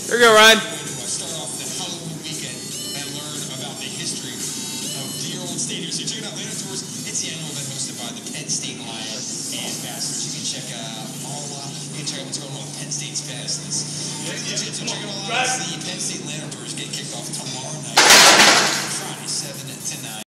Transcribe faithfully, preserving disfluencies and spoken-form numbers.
Here we go, Ryan. Start off the Halloween weekend and learn about the history of dear old stadium. So check it out, Lantern Tours. It's the annual event hosted by the Penn State Lion Ambassadors. You can check out all. Uh, you can check out what's going on with Penn State's past. This. So check it all out. It's the Penn State Lantern Tours get kicked off tomorrow night, Friday, seven to nine.